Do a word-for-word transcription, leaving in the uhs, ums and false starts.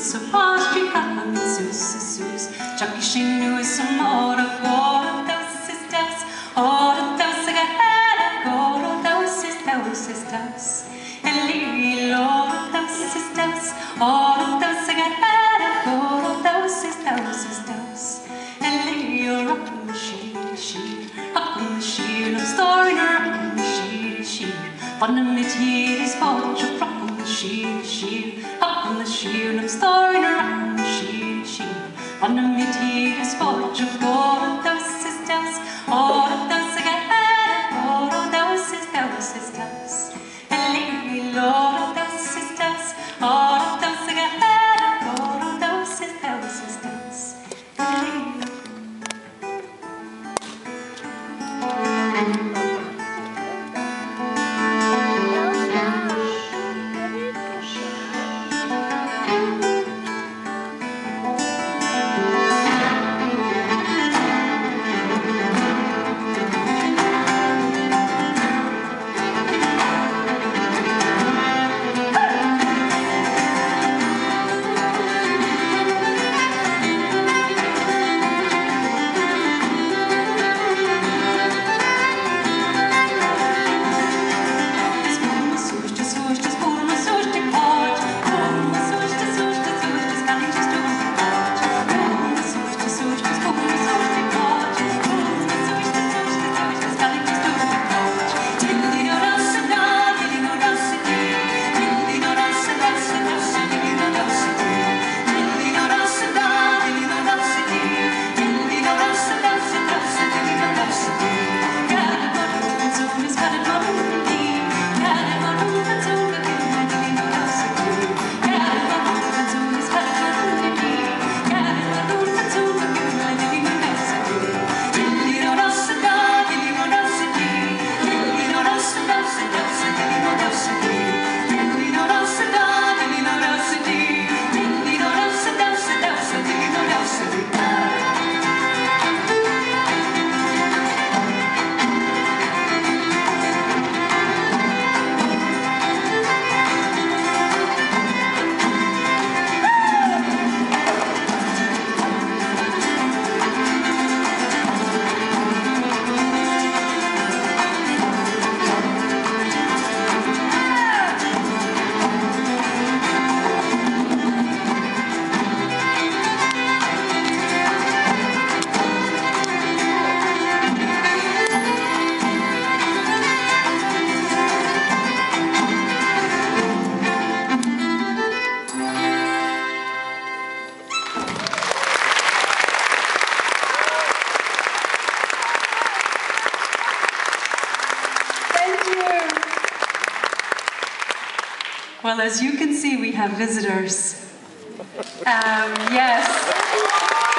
så varstri han sus sus Chucky shinu is some more of all those sisters all those I had all those sisters sisters Eli all those sisters all those I had all those sisters sisters Eli rock machine she rock machine of story rock machine she Fun of it here is what you rock machine she rock machine of story rock machine she Fun of it here is what you got those sisters all those I had all those sisters sisters Eli all those sisters all those I had all those sisters sisters Eli Well, as you can see, we have visitors. Um, yes.